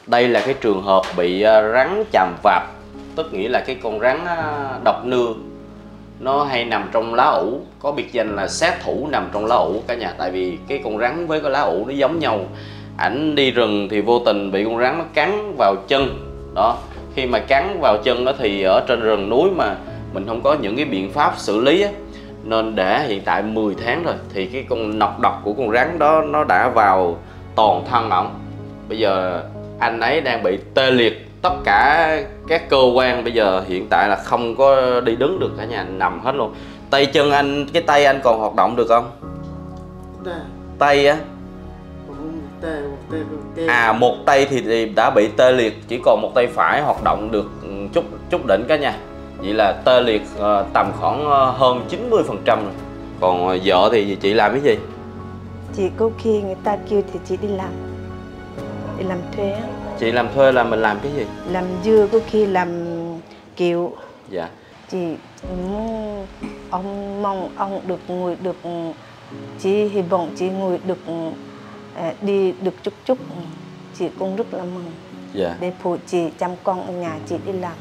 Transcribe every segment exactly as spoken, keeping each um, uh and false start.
Đây là cái trường hợp bị rắn chàm vạp, tức nghĩa là cái con rắn độc nưa nó hay nằm trong lá ủ, có biệt danh là sát thủ nằm trong lá ủ cả nhà. Tại vì cái con rắn với cái lá ủ nó giống nhau. Ảnh đi rừng thì vô tình bị con rắn nó cắn vào chân đó. Khi mà cắn vào chân đó thì ở trên rừng núi mà mình không có những cái biện pháp xử lý á, nên để hiện tại mười tháng rồi thì cái con nọc độc của con rắn đó nó đã vào toàn thân ổng. Bây giờ anh ấy đang bị tê liệt tất cả các cơ quan, bây giờ hiện tại là không có đi đứng được cả nhà, nằm hết luôn. Tay chân anh, cái tay anh còn hoạt động được không? Đây. Tay á? Tay, tay, tay. À, một tay thì đã bị tê liệt, chỉ còn một tay phải hoạt động được chút chút đỉnh cả nhà. Vậy là tê liệt tầm khoảng hơn chín mươi phần trăm rồi. Còn vợ thì chị làm cái gì? Chị có khi người ta kêu thì chị đi làm, đi làm thuê á. Chị làm thuê là mình làm cái gì? Làm dưa, có khi làm kiệu. Dạ. Chị muốn, ông mong ông được ngồi được, chị hy vọng chị ngồi được đi được chút chút, chị cũng rất là mừng. Dạ. Để phụ chị chăm con ở nhà, chị đi làm.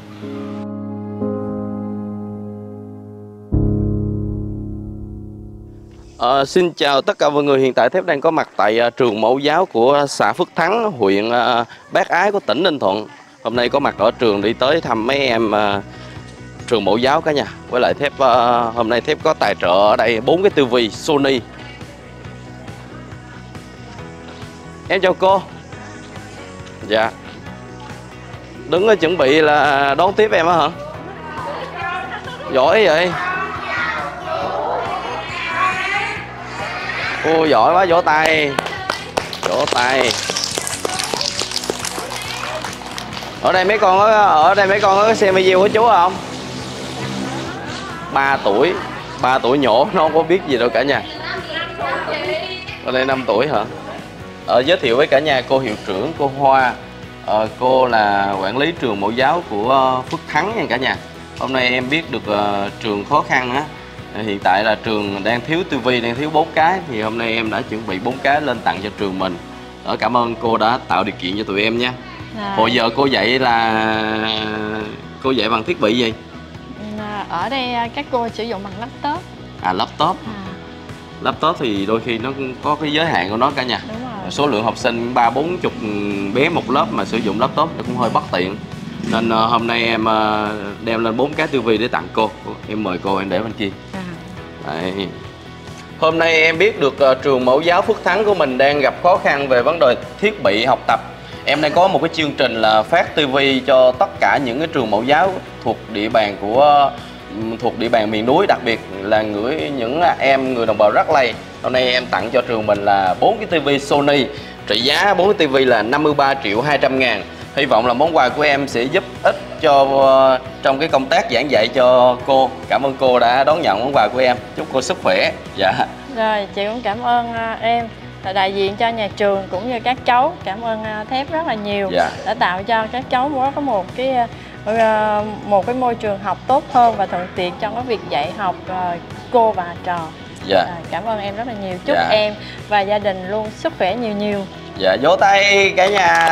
À, xin chào tất cả mọi người. Hiện tại Thép đang có mặt tại uh, trường mẫu giáo của xã Phước Thắng, huyện uh, Bác Ái của tỉnh Ninh Thuận. Hôm nay có mặt ở trường đi tới thăm mấy em uh, trường mẫu giáo cả nhà. Với lại Thép uh, hôm nay Thép có tài trợ ở đây bốn cái tivi Sony. Em chào cô. Dạ. Đứng ở chuẩn bị là đón tiếp em á hả? Giỏi vậy. Ô, giỏi quá, vỗ tay. Vỗ tay. Ở đây mấy con có, ở đây mấy con có xem video của chú không? ba tuổi. ba tuổi nhỏ nó không có biết gì đâu cả nhà. Ở đây năm tuổi hả? Ờ, giới thiệu với cả nhà cô hiệu trưởng, cô Hoa. Ờ, cô là quản lý trường mẫu giáo của Phước Thắng nha cả nhà. Hôm nay em biết được uh, trường khó khăn á. Hiện tại là trường đang thiếu tivi, đang thiếu bốn cái. Thì hôm nay em đã chuẩn bị bốn cái lên tặng cho trường mình. Ở cảm ơn cô đã tạo điều kiện cho tụi em nha. À. Hồi giờ cô dạy là cô dạy bằng thiết bị gì? Ở đây các cô sử dụng bằng laptop. À, laptop. À. Laptop thì đôi khi nó có cái giới hạn của nó cả nhà. Đúng rồi. Số lượng học sinh ba bốn chục bé một lớp mà sử dụng laptop thì cũng hơi bất tiện. Nên uh, hôm nay em uh, đem lên bốn cái tivi để tặng cô. Em mời cô, em để bên kia. À. Đấy. Hôm nay em biết được uh, trường mẫu giáo Phước Thắng của mình đang gặp khó khăn về vấn đề thiết bị học tập. Em đang có một cái chương trình là phát tivi cho tất cả những cái trường mẫu giáo thuộc địa bàn của uh, thuộc địa bàn miền núi, đặc biệt là người những em người đồng bào Rắc Lây. Hôm nay em tặng cho trường mình là bốn cái tivi Sony, trị giá bốn cái tivi là năm mươi ba triệu hai trăm ngàn. Hy vọng là món quà của em sẽ giúp ích cho uh, trong cái công tác giảng dạy cho cô. Cảm ơn cô đã đón nhận món quà của em. Chúc cô sức khỏe. Dạ. Rồi, chị cũng cảm ơn uh, em là đại diện cho nhà trường cũng như các cháu. Cảm ơn uh, Thép rất là nhiều. Dạ. Đã tạo cho các cháu có một cái uh, một cái môi trường học tốt hơn và thuận tiện trong cái việc dạy học uh, cô và trò. Dạ. À, cảm ơn em rất là nhiều. Chúc dạ. em và gia đình luôn sức khỏe nhiều nhiều. Dạ, vỗ tay cả nhà.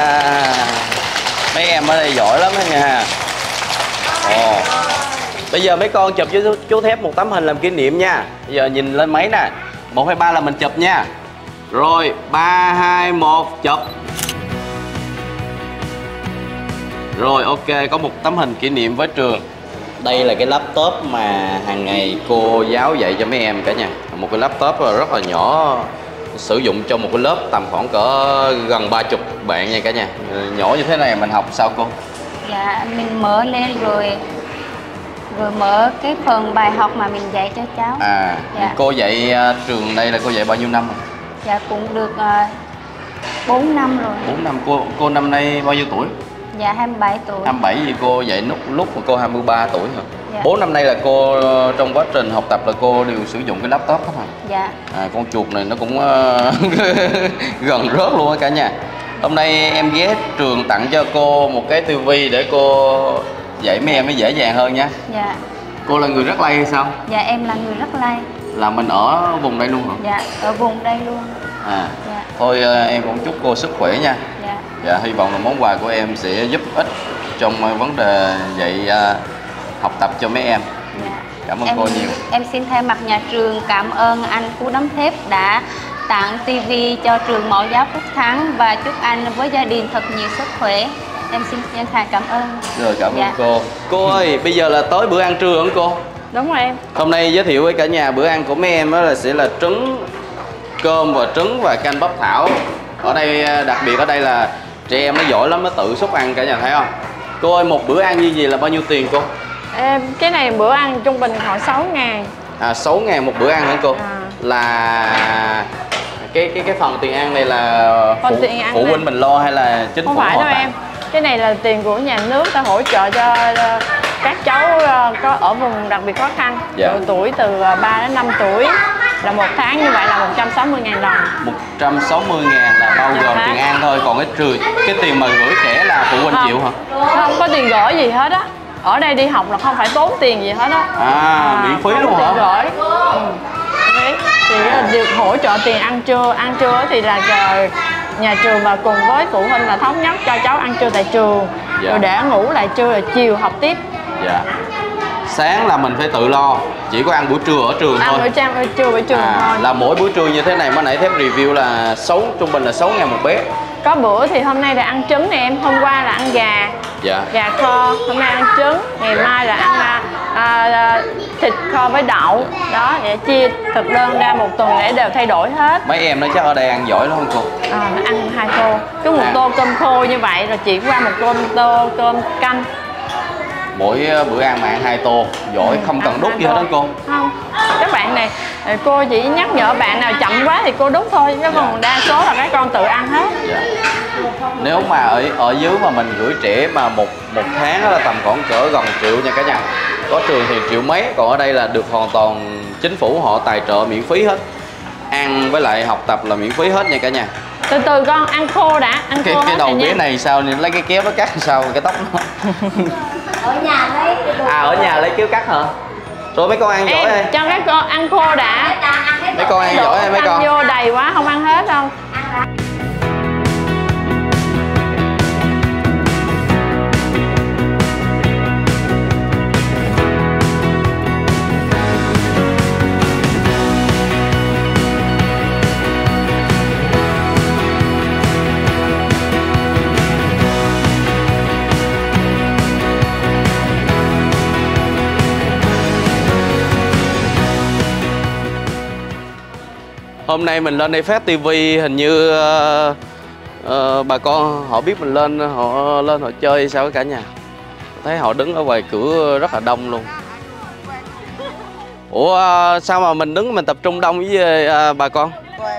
Mấy em ở đây giỏi lắm đó nha. Ồ. Bây giờ mấy con chụp với chú Thép một tấm hình làm kỷ niệm nha. Bây giờ nhìn lên máy nè. Một hai ba là mình chụp nha. Rồi, ba hai một chụp. Rồi, ok, có một tấm hình kỷ niệm với trường. Đây là cái laptop mà hàng ngày cô giáo dạy cho mấy em cả nhà. Một cái laptop rất là nhỏ, sử dụng cho một cái lớp tầm khoảng cỡ gần ba chục bạn nha cả nhà. Nhỏ như thế này mình học sao cô? Dạ, mình mở lên rồi rồi mở cái phần bài học mà mình dạy cho cháu. À, dạ. Cô dạy uh, trường đây là cô dạy bao nhiêu năm rồi? Dạ, cũng được uh, bốn năm rồi. bốn năm. Cô cô năm nay bao nhiêu tuổi? Dạ, hai mươi bảy tuổi. hai mươi bảy thì cô dạy lúc lúc mà cô hai mươi ba tuổi hả? Dạ. bốn năm nay là cô trong quá trình học tập là cô đều sử dụng cái laptop hết hả? Dạ. À, con chuột này nó cũng uh, gần rớt luôn á cả nhà. Hôm nay em ghé trường tặng cho cô một cái tivi để cô dạy mấy em nó dễ dàng hơn nha. Dạ. Cô là người Rắc Lây hay sao? Dạ, em là người Rắc Lây. Là mình ở vùng đây luôn hả? Dạ, ở vùng đây luôn. À. Dạ. Thôi em cũng chúc cô sức khỏe nha. Dạ. Dạ, hy vọng là món quà của em sẽ giúp ích trong vấn đề dạy uh, học tập cho mấy em. Cảm ơn em, cô nhiều. Em xin thay mặt nhà trường cảm ơn anh Phú Đấm Thép đã tặng tivi cho trường Mẫu giáo Phúc Thắng và chúc anh với gia đình thật nhiều sức khỏe. Em xin chân thành cảm ơn. Rồi, cảm dạ. ơn cô. Cô ơi, bây giờ là tới bữa ăn trưa hả cô? Đúng rồi em. Hôm nay giới thiệu với cả nhà bữa ăn của mấy em đó là sẽ là trứng, cơm và trứng và canh bắp thảo. Ở đây đặc biệt ở đây là trẻ em nó giỏi lắm, nó tự xúc ăn, cả nhà thấy không? Cô ơi, một bữa ăn như gì là bao nhiêu tiền cô? Em, cái này bữa ăn trung bình khoảng sáu ngàn. À, sáu ngàn một bữa ăn hả cô? À. Là cái cái cái phần tiền ăn này là Phần phụ, tiền ăn phụ này. huynh mình lo hay là chính Không phủ phải họ đâu tặng? em. Cái này là tiền của nhà nước ta hỗ trợ cho các cháu có ở vùng đặc biệt khó khăn. Dạ. Độ tuổi từ ba đến năm tuổi là một tháng như vậy là một trăm sáu mươi ngàn đồng. một trăm sáu mươi ngàn là bao gồm Dạ. tiền ăn thôi, còn cái trừ cái tiền mà gửi trẻ là phụ huynh Không. chịu hả? Không có tiền gửi gì hết á. Ở đây đi học là không phải tốn tiền gì hết á. À, miễn phí không luôn có hả? tiền gửi. Ừ. Đấy. Thì được hỗ trợ tiền ăn trưa. Ăn trưa thì là nhà trường và cùng với phụ huynh là thống nhất cho cháu ăn trưa tại trường. Dạ. Rồi để ngủ lại trưa rồi chiều học tiếp. Dạ. Sáng là mình phải tự lo, chỉ có ăn buổi trưa ở trường Ăn thôi. buổi trang buổi trưa buổi trường À, thôi. là mỗi buổi trưa như thế này mới nãy Thép review là sáu trung bình là sáu ngàn một bé. Có bữa thì hôm nay là ăn trứng nè em, hôm qua là ăn gà. Dạ. Gà kho, hôm nay ăn trứng, ngày mai là ăn à, à, thịt kho với đậu. Đó, để chia thực đơn ra một tuần để đều thay đổi hết. Mấy em nó chắc ở đây ăn giỏi lắm không cô? À, ăn hai tô, cứ một À. tô cơm khô như vậy rồi chuyển qua một cơm tô cơm canh. Mỗi bữa ăn mà ăn hai tô, giỏi, không cần Ăn đút hai gì hết tô. đó cô. Không, các bạn này cô chỉ nhắc nhở bạn nào chậm quá thì cô đút thôi, chứ còn đa số là các con tự ăn hết. Dạ. Nếu mà ở ở dưới mà mình gửi trẻ mà một một tháng là tầm khoảng cỡ gần triệu nha cả nhà. Có trường thì triệu mấy, còn ở đây là được hoàn toàn chính phủ họ tài trợ miễn phí hết. Ăn với lại học tập là miễn phí hết nha cả nhà. Từ từ con ăn khô đã, ăn Cái khô cái hết đầu rồi bé nha. này sao lấy cái kéo nó cắt sao cái tóc nó. Ở nhà lấy cái đồ. À, ở nhà lấy kéo cắt hả? Rồi mấy con ăn giỏi Em ơi. cho các con ăn khô đã. Mấy con ăn giỏi ơi mấy Ăn con. vô đầy quá không ăn hết đâu. Hôm nay mình lên đây phát tivi hình như uh, uh, bà con họ biết mình lên, họ lên họ chơi sao cả nhà. Thấy họ đứng ở ngoài cửa rất là đông luôn. Ủa uh, sao mà mình đứng mình tập trung đông với uh, bà con?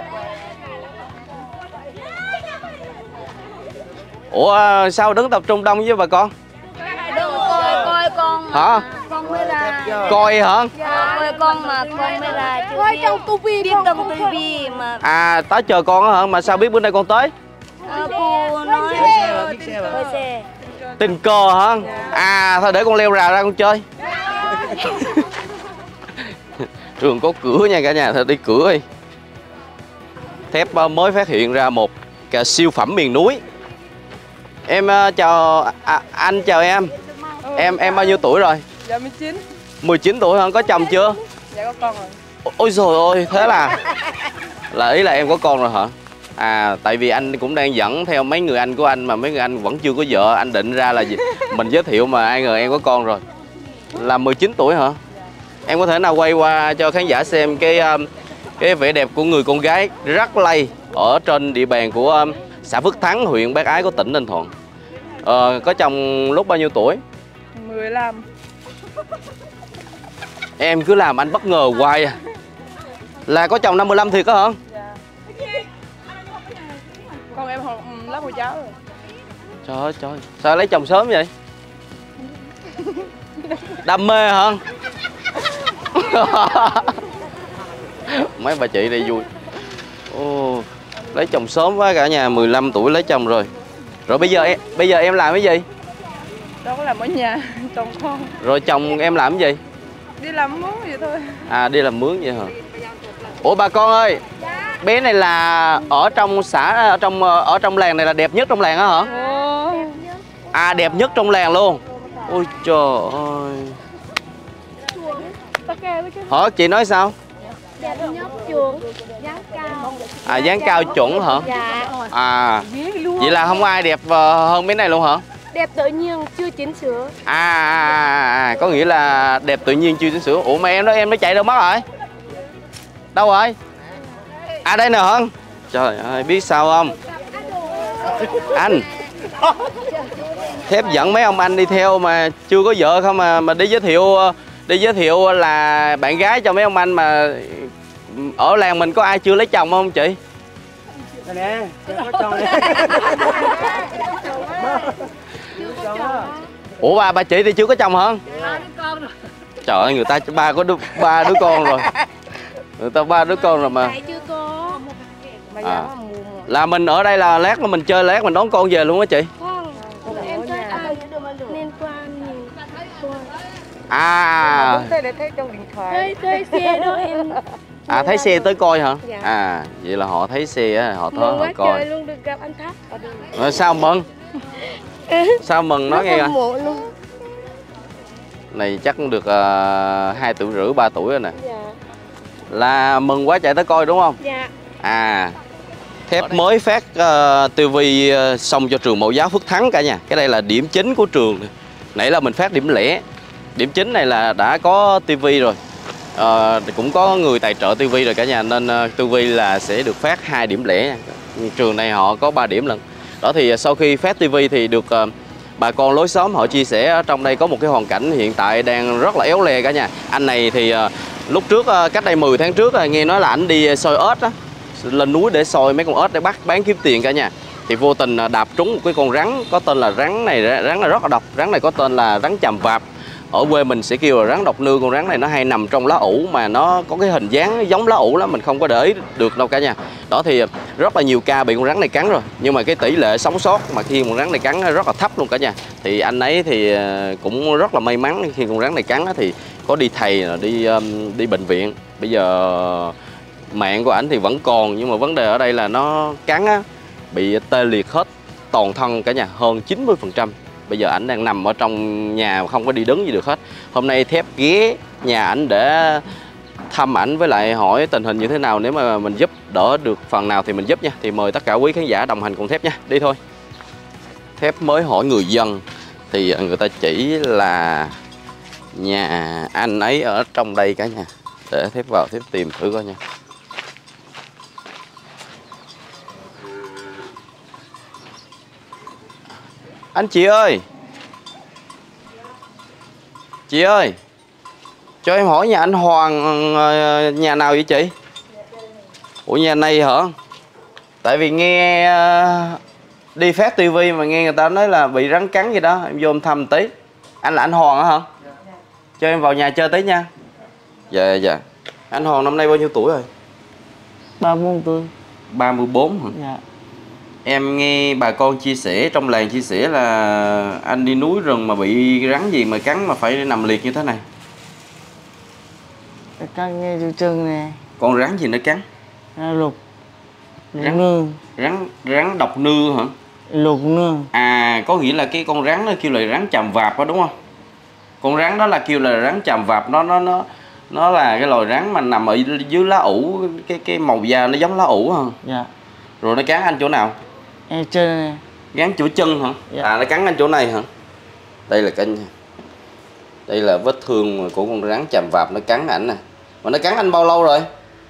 Ủa uh, sao đứng tập trung đông với bà con? Coi coi con. Hả? Con mới ra. Coi hả? Dạ, coi con mà con mới ra. Coi trong tivi, biết trong tivi mà. À, tới chờ con hả? Mà sao biết bữa nay con tới? À, cô nói coi xe. Tình cờ hả? À, thôi để con leo rào ra con chơi. Trường có cửa nha cả nhà, thôi đi cửa đi. Thép mới phát hiện ra một cái siêu phẩm miền núi. Em uh, chào à, anh chào em. Em em bao nhiêu tuổi rồi? Dạ mười chín. mười chín tuổi hả? Có chồng chưa? Dạ có con rồi. Ôi trời ơi, thế là là ý là em có con rồi hả? À, tại vì anh cũng đang dẫn theo mấy người anh của anh mà mấy người anh vẫn chưa có vợ, anh định ra là gì? Mình giới thiệu mà ai ngờ em có con rồi. Là mười chín tuổi hả? Em có thể nào quay qua cho khán giả xem cái cái vẻ đẹp của người con gái Rắc Lây ở trên địa bàn của xã Phước Thắng, huyện Bác Ái của tỉnh Ninh Thuận. Ờ, có chồng lúc bao nhiêu tuổi? mười lăm. Em cứ làm anh bất ngờ hoài à. Là có chồng năm mười lăm thiệt á hả? Dạ. Con em học lớp cô cháu rồi. Trời ơi trời, sao lấy chồng sớm vậy? Đam mê hả? Mấy bà chị đây vui. Ồ, lấy chồng sớm quá cả nhà, mười lăm tuổi lấy chồng rồi. Rồi bây giờ em bây giờ em làm cái gì? Đâu có làm ở nhà, chồng con. Rồi chồng em làm cái gì? Đi làm mướn vậy thôi. À, đi làm mướn vậy hả? Ủa bà con ơi, Bé này là ở trong xã, ở trong ở trong làng này là đẹp nhất trong làng á hả? À, đẹp nhất trong làng luôn. Ôi trời ơi. Hả, chị nói sao? Đẹp nhất chuồng, dáng cao. À, dáng cao chuẩn hả? Dạ. À, vậy là không ai đẹp hơn bé này luôn hả? Đẹp tự nhiên, chưa chỉnh sửa. À, à, à, có nghĩa là đẹp tự nhiên chưa chỉnh sửa. Ủa mà em đó, em nó chạy đâu mất rồi? Đâu rồi? À, đây nè hả? Trời ơi, biết sao không? Anh Thép dẫn mấy ông anh đi theo mà chưa có vợ không mà mà đi giới thiệu đi giới thiệu là bạn gái cho mấy ông anh, mà ở làng mình có ai chưa lấy chồng không chị? Đây nè, có chồng nè. Ủa bà bà chị thì chưa có chồng hả? Trời ơi, người ta ba có đứa, ba đứa con rồi. Người ta ba đứa con rồi mà. Chưa có. À, là mình ở đây là lát mà mình chơi lát mình đón con về luôn á chị? Em chơi ai nên qua nhìn. À, Thấy thấy xe đó em. à thấy xe tới coi hả? Dạ. À, vậy là họ thấy xe á, họ tới Mừng họ quá coi. trời luôn, được gặp anh Tháp. Rồi sao mừng? Sao mừng nói nghe coi. Luôn. Này chắc cũng được uh, hai tuổi rưỡi, ba tuổi rồi nè. Dạ. Là mừng quá chạy tới coi đúng không? Dạ. À, Thép mới phát uh, tivi uh, xong cho trường Mẫu giáo Phước Thắng cả nhà. Cái đây là điểm chính của trường. Nãy là mình phát điểm lẻ. Điểm chính này là đã có tivi rồi. Uh, cũng có người tài trợ tivi rồi cả nhà, nên uh, tivi là sẽ được phát hai điểm lẻ. Trường này họ có ba điểm lần. Đó thì uh, sau khi phát tivi thì được uh, bà con lối xóm họ chia sẻ ở trong đây có một cái hoàn cảnh hiện tại đang rất là éo le cả nhà. Anh này thì uh, lúc trước uh, cách đây mười tháng trước uh, nghe nói là ảnh đi soi ếch á, lên núi để soi mấy con ếch để bắt bán kiếm tiền cả nhà. Thì vô tình uh, đạp trúng một cái con rắn có tên là rắn này, rắn này rất là độc. Rắn này có tên là rắn chàm vạp. Ở quê mình sẽ kêu là rắn độc nương. Con rắn này nó hay nằm trong lá ủ mà nó có cái hình dáng giống lá ủ lắm, mình không có để ý được đâu cả nhà. Đó thì rất là nhiều ca bị con rắn này cắn rồi, nhưng mà cái tỷ lệ sống sót mà khi con rắn này cắn rất là thấp luôn cả nhà. Thì anh ấy thì cũng rất là may mắn khi con rắn này cắn thì có đi thầy, đi đi bệnh viện. Bây giờ mạng của ảnh thì vẫn còn, nhưng mà vấn đề ở đây là nó cắn á, bị tê liệt hết toàn thân cả nhà, hơn chín mươi phần trăm. Bây giờ ảnh đang nằm ở trong nhà không có đi đứng gì được hết. Hôm nay Thép ghé nhà ảnh để thăm ảnh với lại hỏi tình hình như thế nào. Nếu mà mình giúp đỡ được phần nào thì mình giúp nha. Thì mời tất cả quý khán giả đồng hành cùng Thép nha. Đi thôi. Thép mới hỏi người dân thì người ta chỉ là nhà anh ấy ở trong đây cả nhà. Để Thép vào Thép tìm thử coi nha. Anh chị ơi, chị ơi, cho em hỏi nhà anh Hoàng nhà nào vậy chị? Ủa nhà này hả? Tại vì nghe đi phát tivi mà nghe người ta nói là bị rắn cắn gì đó, em vô em thăm tí. Anh là anh Hoàng hả? Cho em vào nhà chơi tí nha. Dạ dạ. Anh Hoàng năm nay bao nhiêu tuổi rồi? ba mươi bốn tuổi. ba mươi bốn hả? Dạ. Em nghe bà con chia sẻ, trong làng chia sẻ là anh đi núi rừng mà bị rắn gì mà cắn mà phải nằm liệt như thế này. Cắn nghe từ chân nè. Con rắn gì nó cắn? Rắn lục. Rắn nương. Rắn rắn độc nưa hả? Lục nương. À, có nghĩa là cái con rắn nó kêu là rắn chàm vạp đó đúng không? Con rắn đó là kêu là rắn chàm vạp, nó nó nó nó là cái loài rắn mà nằm ở dưới lá ủ, cái cái màu da nó giống lá ủ hả? Dạ. Rồi nó cắn anh chỗ nào? Em chân nè. Cắn chỗ chân hả? Dạ. À, nó cắn anh chỗ này hả? Đây là cái đây là vết thương của con rắn chàm vạp nó cắn ảnh nè. Mà nó cắn anh bao lâu rồi?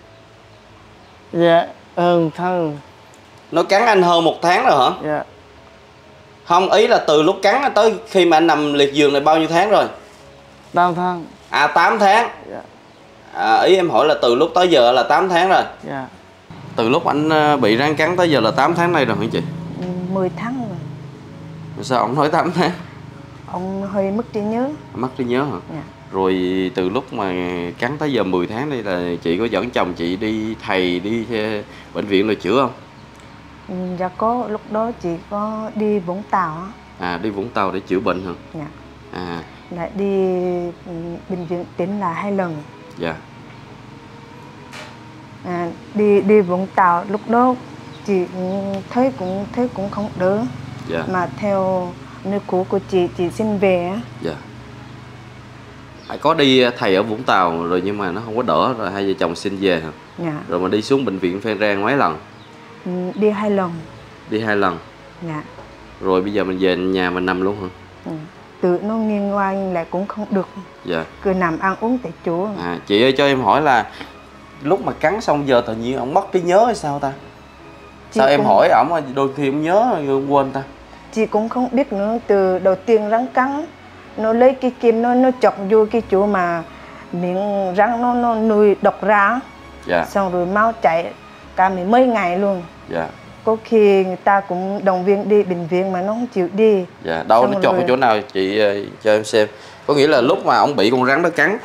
Dạ, hơn tháng. Nó cắn anh hơn một tháng rồi hả? Dạ. Không, ý là từ lúc cắn tới khi mà anh nằm liệt giường này bao nhiêu tháng rồi? tám tháng. À, tám tháng. Dạ. À, ý em hỏi là từ lúc tới giờ là tám tháng rồi. Dạ. Từ lúc anh bị rắn cắn tới giờ là tám tháng nay rồi hả chị? mười tháng rồi. Sao ông nói tám tháng? Ông hơi mất trí nhớ. Mất trí nhớ hả? Dạ. Rồi từ lúc mà cắn tới giờ mười tháng đây là chị có dẫn chồng chị đi thầy, đi bệnh viện rồi chữa không? Ừ, dạ có, lúc đó chị có đi Vũng Tàu á. À, đi Vũng Tàu để chữa bệnh hả? Dạ. À. Lại đi bệnh viện tỉnh là hai lần. Dạ. à, đi đi Vũng Tàu lúc đó chị cũng thấy cũng thấy cũng không đỡ. Dạ. Mà theo nơi cũ của chị chị xin về á. Dạ. Có đi thầy ở Vũng Tàu rồi nhưng mà nó không có đỡ rồi hai vợ chồng xin về hả? Dạ. Rồi mà đi xuống bệnh viện Phan Rang mấy lần? Ừ, đi hai lần. Đi hai lần. Dạ. Rồi bây giờ mình về nhà mình nằm luôn hả? Ừ. Tự nó nghiêng qua lại cũng không được. Dạ. Cứ nằm ăn uống tại chỗ. À, chị ơi cho em hỏi là lúc mà cắn xong giờ tự nhiên ông mất trí nhớ hay sao ta? Chị sao em cũng... hỏi ổng đôi khi ông nhớ rồi quên ta? Chị cũng không biết nữa. Từ đầu tiên rắn cắn nó lấy cái kim nó nó chọc vô cái chỗ mà miệng rắn nó nó nuôi độc ra. Dạ. Xong rồi máu chảy cả mười mấy ngày luôn. Dạ. Có khi người ta cũng động viên đi bệnh viện mà nó không chịu đi. Dạ. Đâu xong nó chọc rồi... ở chỗ nào chị cho em xem. Có nghĩa là lúc mà ông bị con rắn nó cắn,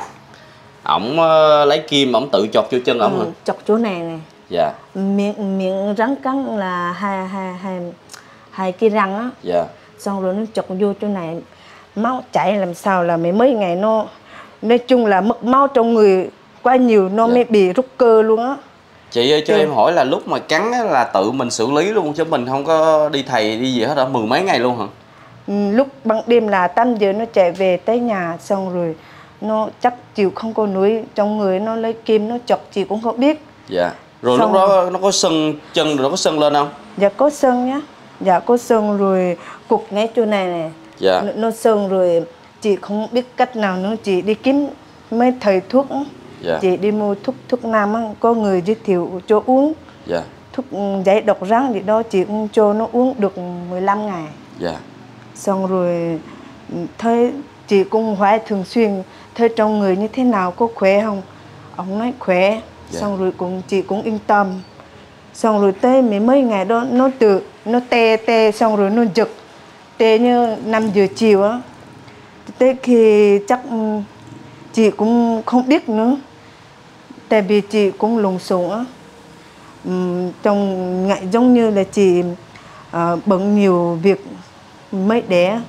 ổng uh, lấy kim ổng tự chọc vô chân ổng. Ừ, hả? Chọc chỗ này này. Dạ. Miệng miệng rắn cắn là hai hai hai hai cái răng á. Dạ. Xong rồi nó chọc vô chỗ này, máu chảy làm sao là mấy mấy ngày nó nói chung là mất máu trong người quá nhiều nó dạ. mới bị rút cơ luôn á. Chị ơi cho ừ. em hỏi là lúc mà cắn là tự mình xử lý luôn chứ mình không có đi thầy đi gì hết hả? Mười mấy ngày luôn hả? Ừ, lúc ban đêm là tám giờ nó chạy về tới nhà xong rồi nó chắc chịu không có núi trong người nó lấy kim nó chọc chị cũng không biết. Dạ. Rồi xong lúc đó nó có sưng chân rồi nó có sưng lên không? Dạ có sưng nhá. Dạ có sưng rồi cục ngay chỗ này này. Dạ. Nó, nó sưng rồi chị không biết cách nào nữa chị đi kiếm mấy thầy thuốc. Dạ. Chị đi mua thuốc thuốc nam á, có người giới thiệu cho uống. Dạ. Thuốc giải độc rắn gì đó chị cũng cho nó uống được mười lăm ngày. Dạ. Xong rồi thấy chị cũng hỏi thường xuyên thấy trong người như thế nào có khỏe không? Ông nói khỏe. Dạ. Xong rồi cũng chị cũng yên tâm. Xong rồi tới mấy mấy ngày đó nó tự nó tê tê xong rồi nó giật tê như năm giờ chiều á. Tới khi chắc chị cũng không biết nữa. Tại vì chị cũng lùng xùng á. Uhm, trong ngày giống như là chị uh, bận nhiều việc mới đẻ.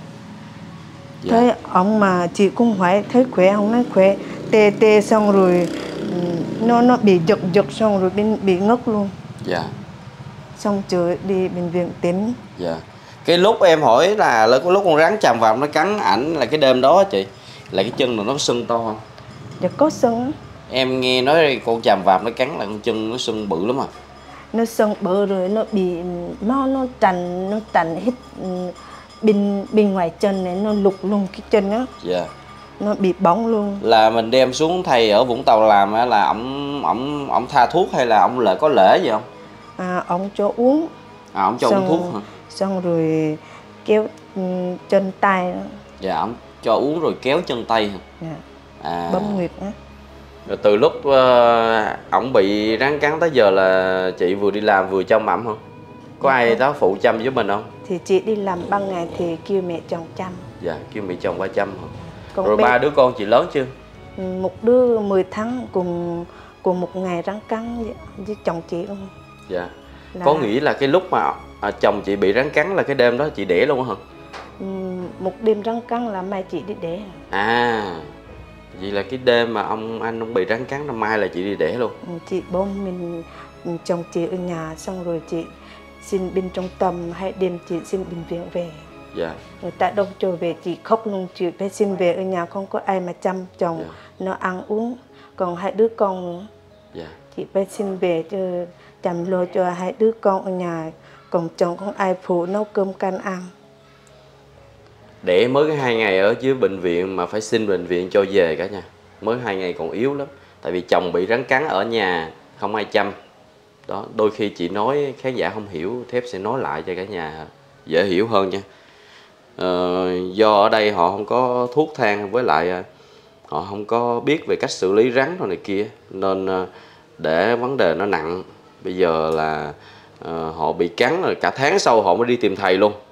Dạ. Thấy ông mà chị cũng hỏi thấy khỏe không nói khỏe. Tê tê xong rồi um, nó nó bị giật giật xong rồi bị, bị ngất luôn. Dạ. Xong chờ đi bệnh viện tỉnh. Dạ. Cái lúc em hỏi là lúc con rắn chầm vào nó cắn ảnh là cái đêm đó chị, là cái chân nó sưng to không? Dạ có sưng. Em nghe nói con chàm vạp nó cắn là con chân nó sưng bự lắm à? Nó sưng bự rồi nó bị nó nó trành nó trành hết bên bên ngoài chân này nó lục luôn cái chân á. Dạ. Nó bị bóng luôn. Là mình đem xuống thầy ở Vũng Tàu làm á là ổng ổng ổng tha thuốc hay là ổng lệ có lễ gì không? À ổng cho uống. À ổng cho xong, uống thuốc hả? Xong rồi kéo um, chân tay đó. Dạ ổng cho uống rồi kéo chân tay hả? Dạ. À. Bấm nguyệt á. Rồi từ lúc uh, ổng bị rắn cắn tới giờ là chị vừa đi làm vừa chăm ẩm không? Có dạ. ai đó phụ chăm giúp mình không? Thì chị đi làm ban ngày thì kêu mẹ chồng chăm. Dạ, kêu mẹ chồng qua chăm hả? Còn rồi bé... ba đứa con chị lớn chưa? Một đứa mười tháng cùng cùng một ngày rắn cắn với chồng chị luôn. Dạ. Là... Có nghĩa là cái lúc mà à, chồng chị bị rắn cắn là cái đêm đó chị đẻ luôn hả? Một đêm rắn cắn là mai chị đi đẻ. À. Vậy là cái đêm mà ông anh ông bị rắn cắn năm mai là chị đi đẻ luôn. Chị bố mình chồng chị ở nhà xong rồi chị xin bên trong tâm hay đêm chị xin bệnh viện về. Dạ. Người ta đâu cho về chị khóc luôn, chị phải xin về ở nhà không có ai mà chăm chồng. Dạ. Nó ăn uống còn hai đứa con nữa. Dạ. Chị phải xin về cho chăm lo cho hai đứa con ở nhà, còn chồng không ai phụ nấu cơm canh ăn. Đẻ mới cái hai ngày ở dưới bệnh viện mà phải xin bệnh viện cho về cả nhà. Mới hai ngày còn yếu lắm. Tại vì chồng bị rắn cắn ở nhà không ai chăm. Đó, đôi khi chị nói khán giả không hiểu, Thép sẽ nói lại cho cả nhà dễ hiểu hơn nha. Ờ, do ở đây họ không có thuốc thang, với lại họ không có biết về cách xử lý rắn rồi này kia, nên để vấn đề nó nặng. Bây giờ là uh, họ bị cắn rồi cả tháng sau họ mới đi tìm thầy luôn.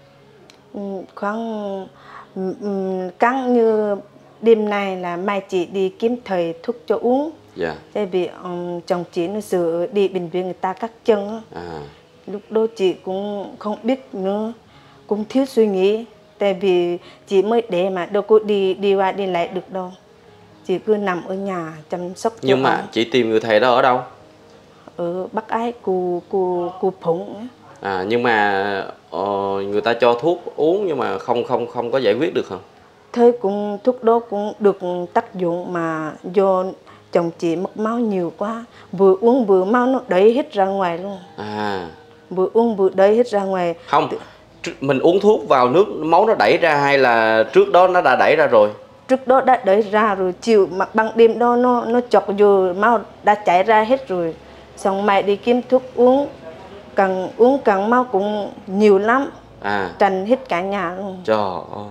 Khoảng um, cắn như đêm nay là mai chị đi kiếm thầy thuốc cho uống. Dạ. Tại vì um, chồng chị nó sợ đi bệnh viện người ta cắt chân. À. Lúc đó chị cũng không biết nữa, cũng thiếu suy nghĩ. Tại vì chị mới đẻ mà đâu có đi đi qua đi lại được đâu. Chị cứ nằm ở nhà chăm sóc. Nhưng mà ông. Chị tìm người thầy đó ở đâu? ở Bắc Ái của của của Phụng. À, nhưng mà uh, người ta cho thuốc uống nhưng mà không không không có giải quyết được hả? Thế cũng thuốc đó cũng được tác dụng mà do chồng chị mất máu nhiều quá, vừa uống vừa máu nó đẩy hết ra ngoài luôn. À. Vừa uống vừa đẩy hết ra ngoài. Không, mình uống thuốc vào nước máu nó đẩy ra hay là trước đó nó đã đẩy ra rồi? Trước đó đã đẩy ra rồi, chiều mà ban đêm đó nó nó chọc vô máu đã chảy ra hết rồi. Xong mẹ đi kiếm thuốc uống, càng uống càng máu cũng nhiều lắm. À. Trần hết cả nhà luôn. Trời ơi.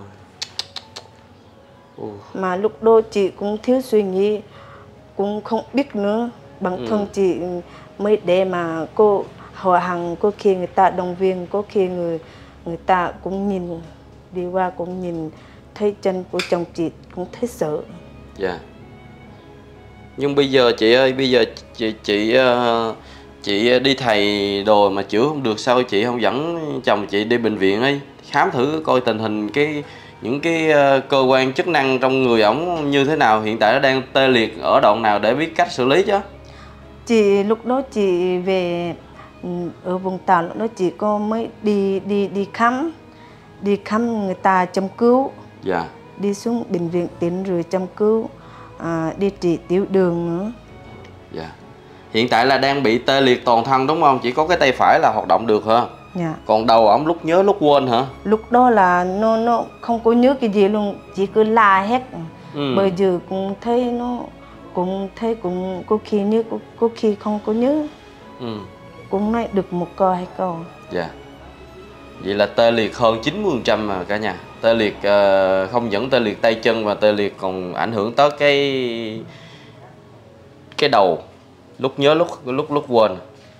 Uh. Mà lúc đó chị cũng thiếu suy nghĩ, cũng không biết nữa. Bản ừ. thân chị mới để mà cô họ hàng, có khi người ta động viên, có khi người người ta cũng nhìn đi qua cũng nhìn thấy chân của chồng chị cũng thấy sợ. Dạ. Yeah. Nhưng bây giờ chị ơi, bây giờ chị chị chị đi thầy đồ mà chữa không được, sao chị không dẫn chồng chị đi bệnh viện ấy khám thử coi tình hình cái những cái cơ quan chức năng trong người ổng như thế nào, hiện tại nó đang tê liệt ở đoạn nào để biết cách xử lý chứ. Chị lúc đó chị về ở Vũng Tàu, lúc đó chị có mới đi đi đi khám, đi khám người ta châm cứu. Dạ. Đi xuống bệnh viện tỉnh rồi châm cứu, à, đi trị tiểu đường nữa. Dạ. Hiện tại là đang bị tê liệt toàn thân đúng không? Chỉ có cái tay phải là hoạt động được hả? Dạ. Còn đầu ổng lúc nhớ lúc quên hả? Lúc đó là nó nó không có nhớ cái gì luôn, chỉ cứ la hết. Ừ. Bây giờ cũng thấy nó cũng thấy cũng có khi nhớ, có, có khi không có nhớ. Ừ. Cũng nói được một câu hai câu. Dạ. Vậy là tê liệt hơn chín mươi phần trăm mà cả nhà. Tê liệt uh, không những tê liệt tay chân mà tê liệt còn ảnh hưởng tới cái cái đầu, lúc nhớ lúc lúc lúc quên.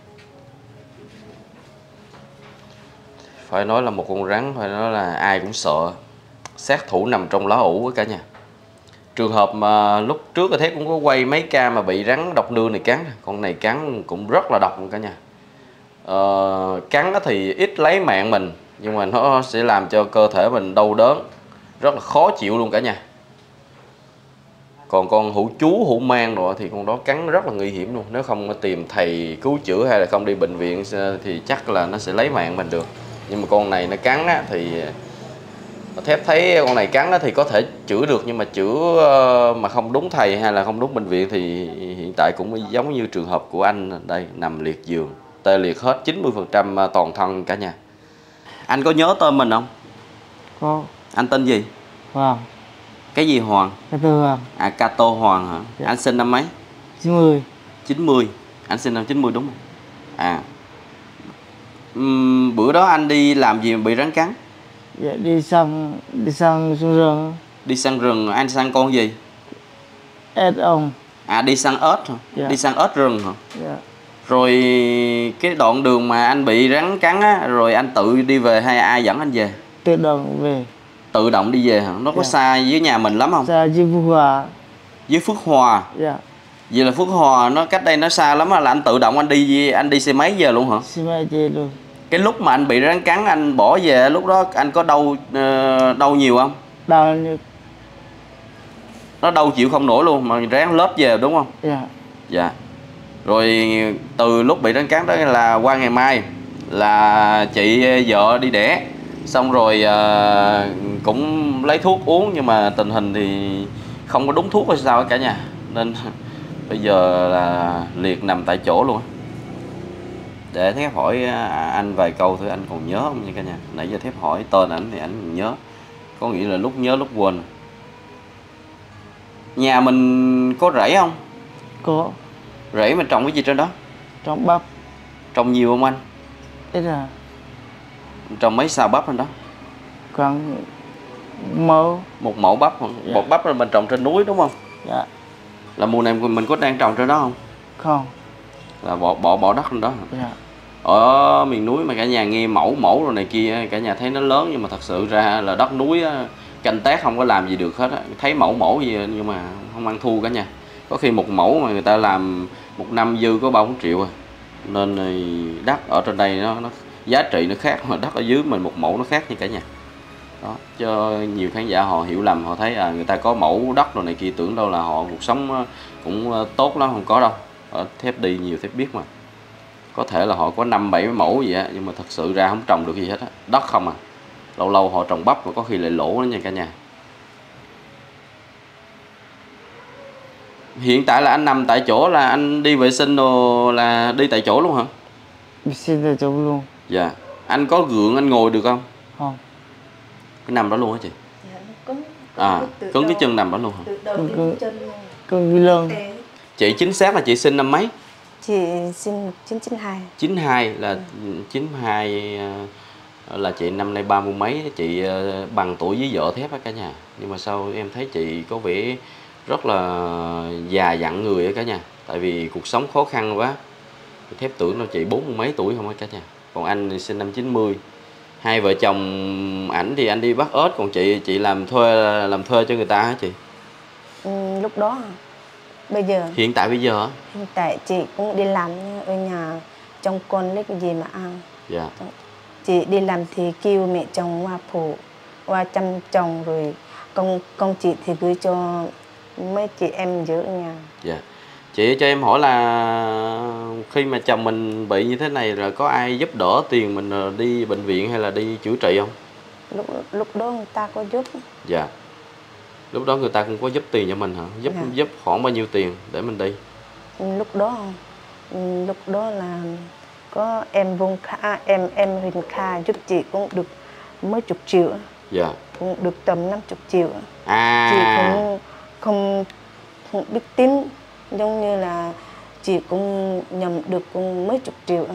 Phải nói là một con rắn, phải nói là ai cũng sợ. Sát thủ nằm trong lá ủ cả nhà. Trường hợp mà lúc trước cái Thép cũng có quay mấy ca mà bị rắn độc nương này cắn. Con này cắn cũng rất là độc luôn cả nhà. Ờ, cắn thì ít lấy mạng mình, nhưng mà nó sẽ làm cho cơ thể mình đau đớn, rất là khó chịu luôn cả nhà. Còn con hữu chú, hữu mang rồi thì con đó cắn rất là nguy hiểm luôn. Nếu không tìm thầy cứu chữa hay là không đi bệnh viện thì chắc là nó sẽ lấy mạng mình được. Nhưng mà con này nó cắn á, thì Thép thấy con này cắn á, thì có thể chữa được, nhưng mà chữa mà không đúng thầy hay là không đúng bệnh viện thì hiện tại cũng giống như trường hợp của anh đây, nằm liệt giường, tê liệt hết chín mươi phần trăm toàn thân cả nhà. Anh có nhớ tên mình không? Có. Anh tên gì? Hoàng. Cái gì Hoàng? Cato Hoàng. À, Cato Hoàng hả? Dạ. Anh sinh năm mấy? chín mươi. chín mươi. Anh sinh năm chín mươi đúng không? À. Uhm, bữa đó anh đi làm gì mà bị rắn cắn? Dạ, đi săn, đi săn xuống rừng. Đi săn rừng, anh săn con gì? Ếch ong. À, đi săn ếch hả? Dạ. Đi săn ếch rừng hả? Dạ. Rồi cái đoạn đường mà anh bị rắn cắn á, rồi anh tự đi về hay ai dẫn anh về? Tự động về. Tự động đi về hả? Nó có dạ. xa dưới nhà mình lắm không? Xa dưới Phước Hòa. Dưới Phước Hòa? Dạ. Vậy là Phước Hòa nó cách đây nó xa lắm, là anh tự động anh đi anh đi xe máy về luôn hả? Xe máy về luôn. Cái lúc mà anh bị rắn cắn anh bỏ về, lúc đó anh có đau uh, đau nhiều không? Đau nhiều. Nó đau chịu không nổi luôn mà ráng lớp về đúng không? Dạ. Dạ. Rồi từ lúc bị rắn cắn đó là qua ngày mai là chị vợ đi đẻ, xong rồi uh, cũng lấy thuốc uống, nhưng mà tình hình thì không có đúng thuốc hay sao cả nhà, nên bây giờ là liệt nằm tại chỗ luôn. Để Thép hỏi anh vài câu thử anh còn nhớ không nha cả nhà. Nãy giờ Thép hỏi tên ảnh thì ảnh nhớ, có nghĩa là lúc nhớ lúc quên. Nhà mình có rẫy không? Có. Rẫy mình trồng cái gì trên đó? Trồng bắp. Trồng nhiều không anh? Ít à. Trồng mấy xào bắp trên đó? Khoảng mẫu. Một mẫu bắp. Dạ. Một bắp là mình trồng trên núi đúng không? Dạ. Là mùa này mình có đang trồng trên đó không? Không. Là bỏ bỏ bỏ đất lên đó hả? Dạ. Ở miền núi mà cả nhà nghe mẫu mẫu rồi này kia, cả nhà thấy nó lớn, nhưng mà thật sự ra là đất núi á, canh tác không có làm gì được hết á. Thấy mẫu mẫu gì nhưng mà không ăn thua cả nhà. Có khi một mẫu mà người ta làm một năm dư có ba bốn triệu à. Nên đất ở trên đây nó, nó giá trị nó khác, mà đất ở dưới mình một mẫu nó khác như cả nhà. Đó, cho nhiều khán giả họ hiểu lầm, họ thấy à, người ta có mẫu đất rồi này kia, tưởng đâu là họ cuộc sống cũng tốt lắm, không có đâu. Ở Thép đi nhiều Thép biết mà. Có thể là họ có năm bảy mẫu gì á, nhưng mà thật sự ra không trồng được gì hết á, đất không à. Lâu lâu họ trồng bắp và có khi lại lỗ đó nha cả nhà. Hiện tại là anh nằm tại chỗ, là anh đi vệ sinh rồi là đi tại chỗ luôn hả? Vệ sinh tại chỗ luôn. Dạ. Anh có gượng anh ngồi được không? Không. Cái nằm đó luôn hả chị? Dạ, cứng. À, cứng cái chân nằm đó luôn hả? Cứng cái lưng. Chị chính xác là chị sinh năm mấy? Chị sinh chín chín hai. chín hai là ừ. chín hai là chị năm nay ba mươi mấy, chị bằng tuổi với vợ Thép á cả nhà. Nhưng mà sao em thấy chị có vẻ rất là già dặn người á cả nhà. Tại vì cuộc sống khó khăn quá. Thép tưởng đâu chị bốn mươi mấy tuổi không á cả nhà. Còn anh thì sinh năm chín mươi. Hai vợ chồng ảnh thì anh đi bắt ếch, còn chị chị làm thuê làm thuê cho người ta hả chị? Ừ, lúc đó bây giờ hiện tại bây giờ hiện tại chị cũng đi làm ở nhà trông con lấy cái gì mà ăn. Dạ. Chị đi làm thì kêu mẹ chồng qua phụ, qua chăm chồng, rồi công công chị thì gửi cho mấy chị em giữ ở nhà. Dạ. Chị cho em hỏi là khi mà chồng mình bị như thế này rồi có ai giúp đỡ tiền mình đi bệnh viện hay là đi chữa trị không? Lúc lúc đó người ta có giúp. Dạ. Lúc đó người ta cũng có giúp tiền cho mình hả? Giúp dạ. Giúp khoảng bao nhiêu tiền để mình đi? Lúc đó lúc đó là có em Vung Kha, em em Huỳnh Kha giúp chị cũng được mấy chục triệu. Dạ. Cũng được tầm năm chục triệu. À. Chị cũng không, không biết tính, giống như là chị cũng nhầm được cũng mấy chục triệu.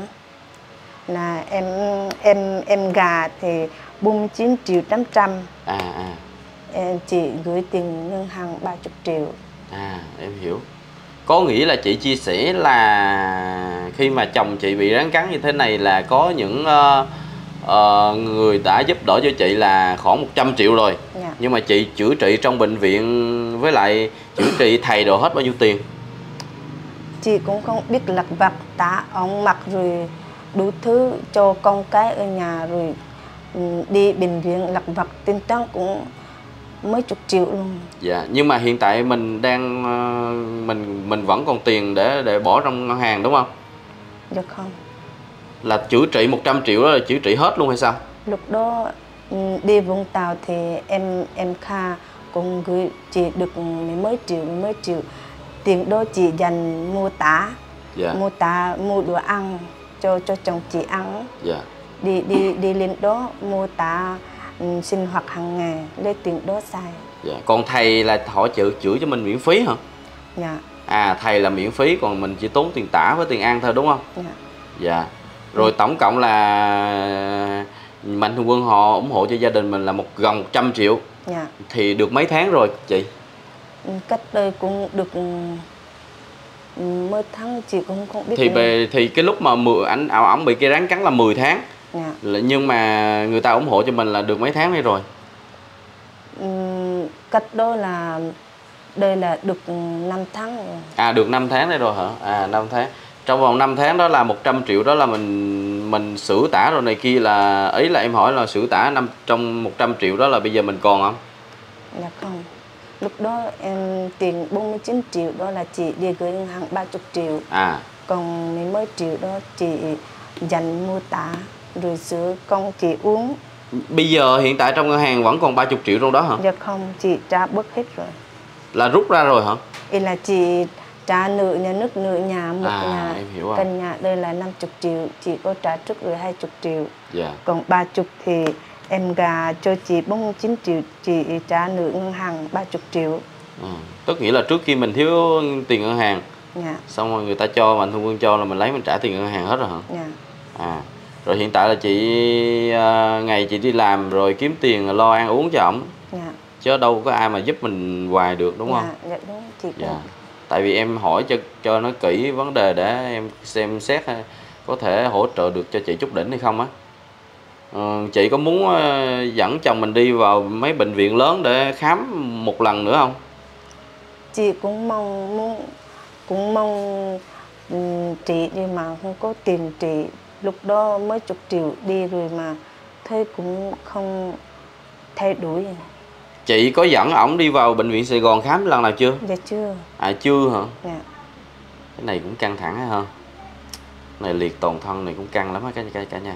Là em em em gà thì bốn mươi chín triệu tám trăm. À à. Em, chị gửi tiền ngân hàng ba mươi triệu. À em hiểu. Có nghĩa là chị chia sẻ là khi mà chồng chị bị rắn cắn như thế này là có những uh, uh, người đã giúp đỡ cho chị là khoảng một trăm triệu rồi. Dạ. Nhưng mà chị chữa trị trong bệnh viện với lại chữa trị thầy đồ hết bao nhiêu tiền? Chị cũng không biết lặt vặt tả ống mặc rồi đủ thứ cho con cái ở nhà, rồi đi bệnh viện lặt vặt tính toán cũng mấy chục triệu luôn. Dạ, nhưng mà hiện tại mình đang mình mình vẫn còn tiền để để bỏ trong ngân hàng đúng không? Dạ không. Là chữa trị một trăm triệu đó là chữa trị hết luôn hay sao? Lúc đó đi Vũng Tàu thì em em Kha cũng gửi chị được mấy mấy triệu mấy mấy triệu. Tiền đó chị dành mua tả, dạ. mua tả mua đồ ăn cho cho chồng chị ăn. Dạ. Đi đi đi lên đó mua tả um, sinh hoạt hàng ngày, lấy tiền đó xài. Dạ. Còn thầy là họ chữa chữa cho mình miễn phí hả? Dạ. À thầy là miễn phí, còn mình chỉ tốn tiền tả với tiền ăn thôi đúng không? Dạ. Dạ. Rồi ừ. tổng cộng là Mạnh Thường Quân họ ủng hộ cho gia đình mình là một gần một trăm triệu. Dạ. Thì được mấy tháng rồi chị? Cách đây cũng được mấy tháng chị cũng không biết. Thì về thì cái lúc mà mười anh ảo ổng bị cây rắn cắn là mười tháng. Dạ. Nhưng mà người ta ủng hộ cho mình là được mấy tháng hay rồi? Uhm, cách đó là đây là được năm tháng rồi. À được năm tháng đây rồi hả? À năm tháng. Trong vòng năm tháng đó là một trăm triệu đó là mình mình sửa tả rồi này kia, là ý là em hỏi là sửa tả năm trong một trăm triệu đó là bây giờ mình còn không? Dạ không. Lúc đó em tiền bốn mươi chín triệu đó là chị đi gửi ngân hàng ba mươi triệu. À. Còn mấy mấy triệu đó chị dành mua tả rồi sữa con chị uống. Bây giờ hiện tại trong ngân hàng vẫn còn ba mươi triệu trong đó hả? Dạ không, chị trả bớt hết rồi. Là rút ra rồi hả? Ý là chị trả nợ nhà nước, nợ nhà một à, nhà. Em hiểu rồi. Căn nhà đây là năm mươi triệu, chị có trả trước rồi hai mươi triệu. Dạ. Còn ba mươi thì em gà cho chị bốn mươi chín triệu, chị trả nợ ngân hàng ba mươi triệu. À, tức nghĩa là trước khi mình thiếu tiền ngân hàng, dạ. xong rồi người ta cho, Mạnh Thường Quân cho là mình lấy mình trả tiền ngân hàng hết rồi hả? Dạ. À, rồi hiện tại là chị uh, ngày chị đi làm rồi kiếm tiền lo ăn uống cho ổng. Dạ. Chứ đâu có ai mà giúp mình hoài được đúng không? Dạ, dạ đúng chị. Dạ. Tại vì em hỏi cho cho nó kỹ vấn đề để em xem xét có thể hỗ trợ được cho chị chút đỉnh hay không á. Ừ, chị có muốn uh, dẫn chồng mình đi vào mấy bệnh viện lớn để khám một lần nữa không? Chị cũng mong muốn cũng mong um, chị nhưng mà không có tiền trị. Lúc đó mới chục triệu đi rồi mà thấy cũng không thay đổi. Chị có dẫn ổng đi vào bệnh viện Sài Gòn khám lần nào chưa? Dạ chưa. À chưa hả? Dạ. Cái này cũng căng thẳng ha. Này liệt toàn thân này cũng căng lắm á cả, cả, cả nhà.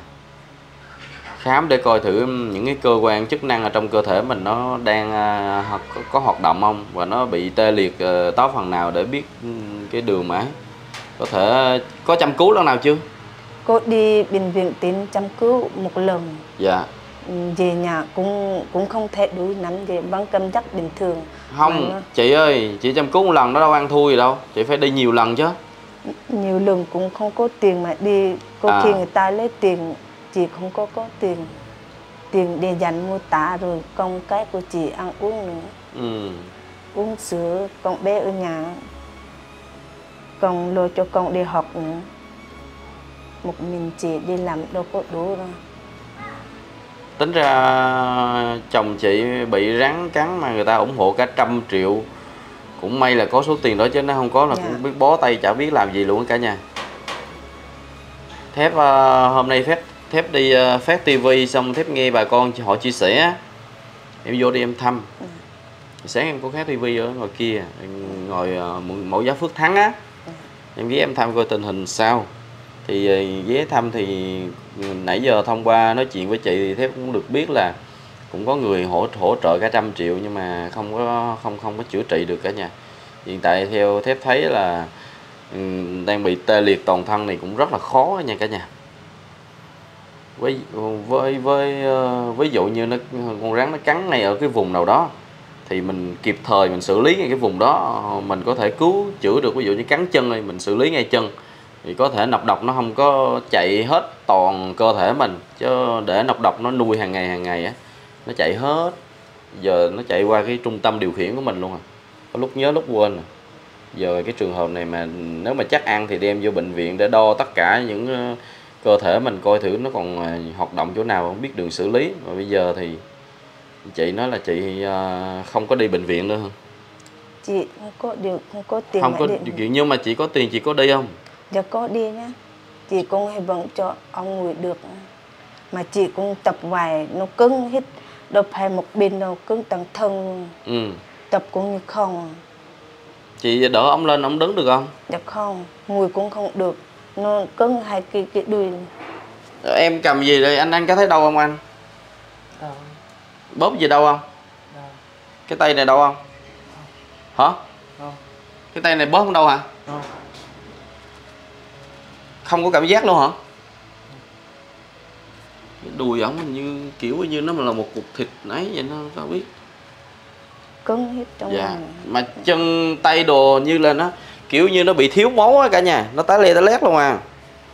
Khám để coi thử những cái cơ quan chức năng ở trong cơ thể mình nó đang uh, có, có hoạt động không, và nó bị tê liệt uh, tó phần nào để biết um, cái đường mà có thể có chăm cứu lần nào chưa? Cô đi bệnh viện Tín chăm cứu một lần. Dạ. Về nhà cũng cũng không thể đuổi nắm về vẫn cảm giác bình thường. Không, nó... chị ơi, chị chăm cứu một lần nó đâu ăn thua gì đâu, chị phải đi nhiều lần chứ. Nhiều lần cũng không có tiền mà đi, có à. khi người ta lấy tiền, chị không có có tiền. Tiền để dành mua tả rồi con cái của chị ăn uống nữa. Ừ. Uống sữa, con bé ở nhà. Còn lo cho con đi học nữa. Một mình chị đi làm đâu có đủ đâu. Tính ra chồng chị bị rắn cắn mà người ta ủng hộ cả trăm triệu. Cũng may là có số tiền đó chứ nó không có là dạ. cũng biết bó tay chả biết làm gì luôn cả nhà. Thép uh, hôm nay phép Thép đi uh, phát tivi xong Thép nghe bà con họ chia sẻ, em vô đi em thăm. Ừ. Sáng em có phát tivi ở ngoài kia, em ngồi uh, mẫu giáo Phước Thắng á. Ừ. Em ghé em thăm coi tình hình sao. Thì uh, ghé thăm thì nãy giờ thông qua nói chuyện với chị thì Thép cũng được biết là cũng có người hỗ hỗ trợ cả trăm triệu nhưng mà không có không không có chữa trị được cả nhà. Hiện tại theo Thép thấy là um, đang bị tê liệt toàn thân này cũng rất là khó nha cả nhà. Với với với uh, ví dụ như nó con rắn nó cắn ngay ở cái vùng nào đó thì mình kịp thời mình xử lý ngay cái vùng đó, mình có thể cứu chữa được. Ví dụ như cắn chân thì mình xử lý ngay chân thì có thể nọc độc nó không có chạy hết toàn cơ thể mình, chứ để nọc độc nó nuôi hàng ngày hàng ngày á, nó chạy hết, giờ nó chạy qua cái trung tâm điều khiển của mình luôn à, có lúc nhớ lúc quên à. Giờ cái trường hợp này mà nếu mà chắc ăn thì đem vô bệnh viện để đo tất cả những uh, cơ thể mình coi thử nó còn uh, hoạt động chỗ nào, không biết đường xử lý. Mà bây giờ thì chị nói là chị uh, không có đi bệnh viện nữa hả? Chị không có điều không có tiền. Không có điều kiện, nhưng mà chị có tiền chị có đi không? Dạ có đi nhá. Chị cũng hy vọng cho ông người được. Mà chị cũng tập hoài nó cứng hết, đâu phải một bên đâu, cứng toàn thân. Ừ. Tập cũng như không. Chị đỡ ông lên ông đứng được không? Dạ không, ngồi cũng không được, nó cứng hai cái cái đuôi. Em cầm gì đây, anh anh có thấy đau không anh? Đau. Bóp gì đau không? Đau. Cái tay này đau không? Hả? Đau. Cái tay này bóp không đau hả? Đau. Không có cảm giác luôn hả? Cái đùi ổng hình như kiểu như nó là một cục thịt nấy vậy, nó có biết. Cứng hết trong dạ. Mà chân tay đồ như là nó kiểu như nó bị thiếu máu á cả nhà, nó tái lê tái lét luôn à.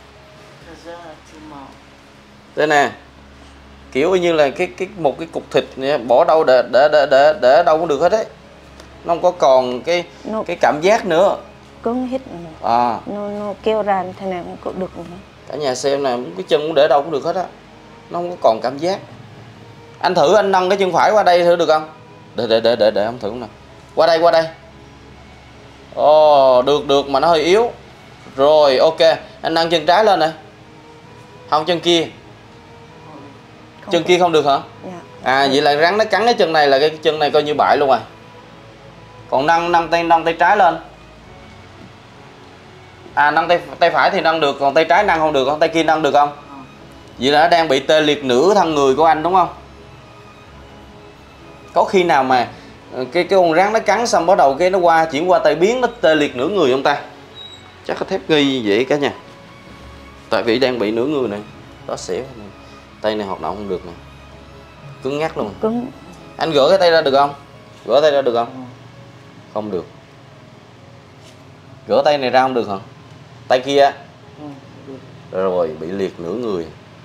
Đây nè, kiểu như là cái cái một cái cục thịt này, bỏ đâu để để để để để đâu cũng được hết đấy, nó không có còn cái nó cái cảm giác nữa, cứng hết à. Nó nó kêu ra thế này cũng có được nữa. Cả nhà xem nè, cái chân cũng để đâu cũng được hết á, nó không có còn cảm giác. Anh thử anh nâng cái chân phải qua đây thử được không? Để để để để để ông thử nè. Qua đây qua đây. Ồ, được được mà nó hơi yếu. Rồi ok, anh nâng chân trái lên này. Không, chân kia. Không chân được. Kia không được hả? Dạ. À vậy là rắn nó cắn cái chân này là cái chân này coi như bại luôn rồi. Còn nâng nâng tay nâng tay trái lên. À nâng tay tay phải thì nâng được, còn tay trái nâng không được, còn tay kia nâng được không? Vậy là nó đang bị tê liệt nửa thân người của anh đúng không? Có khi nào mà cái cái con rắn nó cắn xong bắt đầu cái nó qua chuyển qua tay biến nó tê liệt nửa người không ta? Chắc có thép ghi vậy cả nhà. Tại vì đang bị nửa người này, đó xỉu. Tay này hoạt động không được nè, cứng ngắc luôn. Cứng. Anh gỡ cái tay ra được không? Gỡ tay ra được không? Không được. Gỡ tay này ra không được hả? Tay kia. Rồi bị liệt nửa người.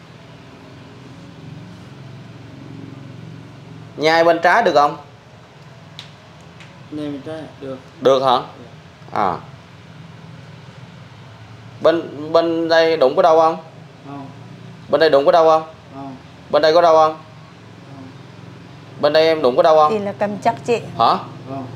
Nhai bên trái được không? Nhai bên trái được. Được hả? À. Bên bên đây đụng có đau không? Không. Bên đây đụng có đau không? Không. Bên đây có đau không? Không. Bên đây em đụng có đau không? Thì là cầm chắc chị. Hả? Không.